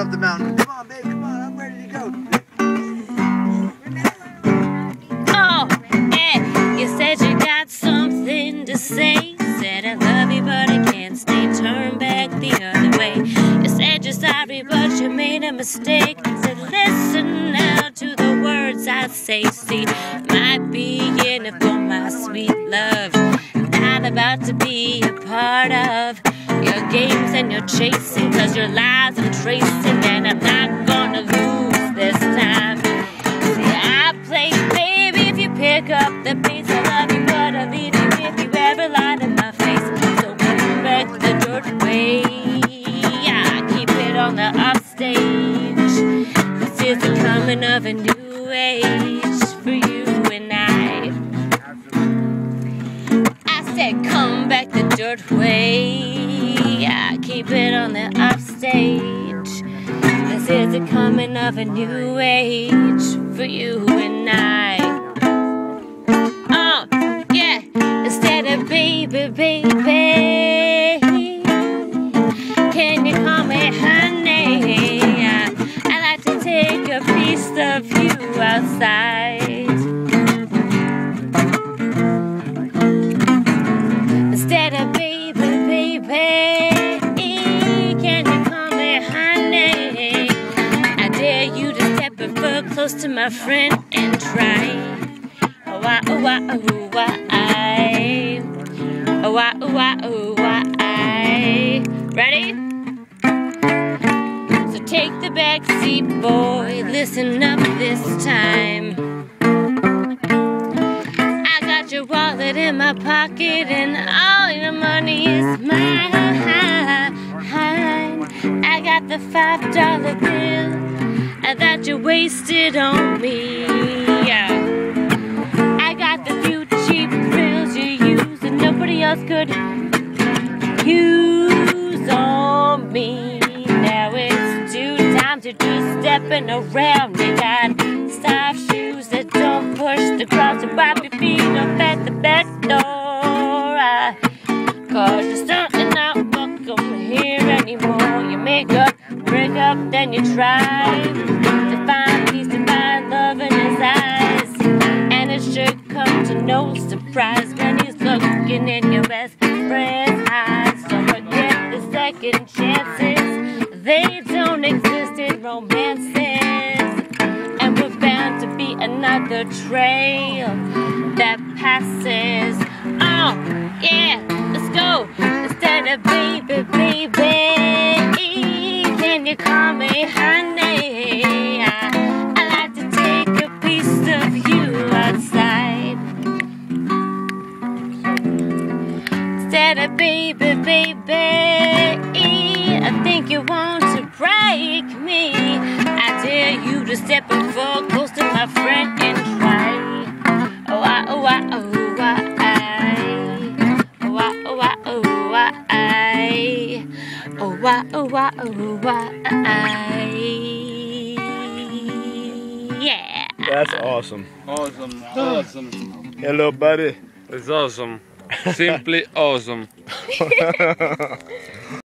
up the mountain. Come on, babe, come on, I'm ready to go. Oh, yeah, you said you got something to say. Said I love you, but I can't stay. Turn back the other way. You said you're sorry, but you made a mistake. Said listen now to the words I say. See, might be in it for my sweet love. Not about to be a part of your games and your chasing, 'cause your lies I'm tracing, and I'm not gonna lose this time. See, I play baby if you pick up the pace. I love you, but I'll leave you if you ever lie to my face. So come back the dirt way. Yeah, keep it on the upstage. This is the coming of a new age for you and I. Come back the dirt way. Yeah, keep it on the upstage. This is the coming of a new age for you and I. Oh, yeah, instead of baby, baby, can you call me honey? I like to take a piece of you outside. Instead of baby, baby, can you call me honey? I dare you to step a foot close to my friend and try. Oh, I, oh, I, oh, I. Oh, I, oh, I, oh, I. Ready? So take the back seat, boy. Listen up this time. Your wallet in my pocket and all your money is mine. I got the $5 bill that you wasted on me. I got the few cheap thrills you use and nobody else could use on me. Now it's due time to do stepping around. You got soft shoes that don't push the cross and wipe your feet up at the back door. 'Cause you're certainly not welcome here anymore. You make up, break up, then you try to find peace, to find love in his eyes. And it should come to no surprise when he's looking in your best friend's eyes. So forget the second chances, they don't exist in romances. And we're bound to be another trail that passes. Oh, yeah, let's go. Instead of baby, baby, can you call me honey? I like to take a piece of you outside. Instead of baby, baby, I think you want to break me. I dare you to step and fall close to my friend and try. Oh, I, oh, I, oh, I. Oh, I, oh, I, oh, I. Oh, I, oh, I, oh, I. Yeah. That's awesome. Awesome, awesome. Hello, buddy. It's awesome. Simply awesome.